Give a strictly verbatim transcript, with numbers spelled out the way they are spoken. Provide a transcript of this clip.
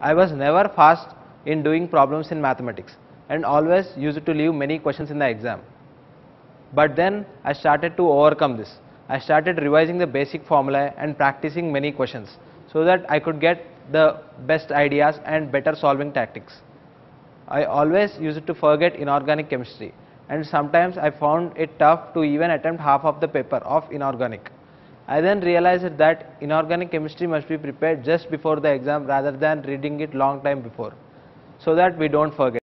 I was never fast in doing problems in mathematics and always used to leave many questions in the exam. But then I started to overcome this. I started revising the basic formula and practicing many questions so that I could get the best ideas and better solving tactics. I always used to forget inorganic chemistry, and sometimes I found it tough to even attempt half of the paper of inorganic. I then realized that inorganic chemistry must be prepared just before the exam rather than reading it long time before, so that we don't forget.